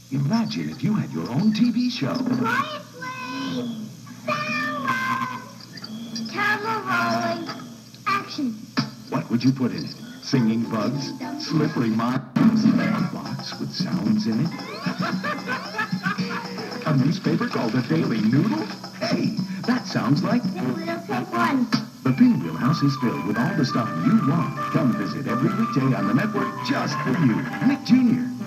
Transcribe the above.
Imagine if you had your own TV show. Quiet Play! Bella! Camera rolling. Action. What would you put in it? Singing bugs? Slippery mimes? A box with sounds in it? A newspaper called the Daily Noodle? Hey, that sounds like... Then we'll pick one. The Pinwheel House is filled with all the stuff you want. Come visit every weekday on the network just for you. Nick Jr.